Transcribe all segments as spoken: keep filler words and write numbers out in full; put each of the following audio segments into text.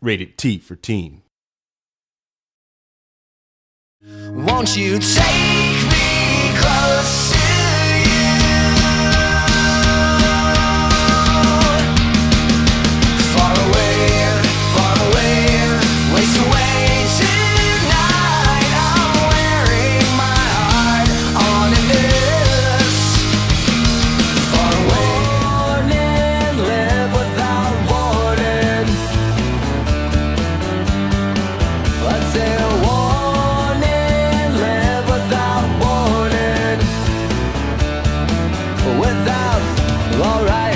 Rated T for teen. Won't you take me close to you? Far away, far away, waste away tonight. I'm wearing my heart on this. Far away, warning, live without warning. Let's say a warning, live without warning. Without, alright.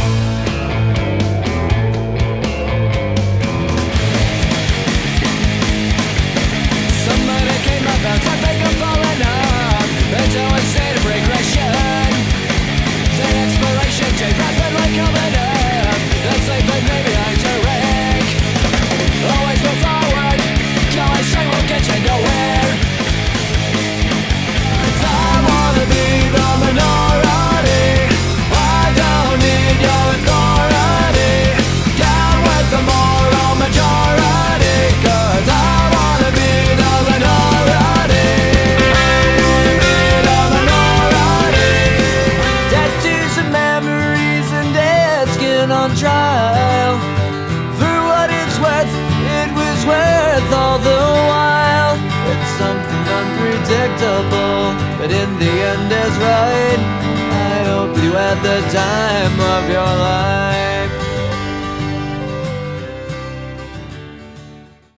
Somebody came up and I think I'm falling up into a state of regression. The expiration date rapidly coming up. That's like but maybe I'm terrific. Always move forward. Going straight won't get you nowhere. 'Cause I wanna be the minority. I don't need your authority. Down with the moral majority. 'Cause I wanna be the minority. The minority. Tattoos and memories and dead skin on trial. For what it's worth, it was worth all the while. It's something unpredictable, but in the end is right. I hope you had the time of your life.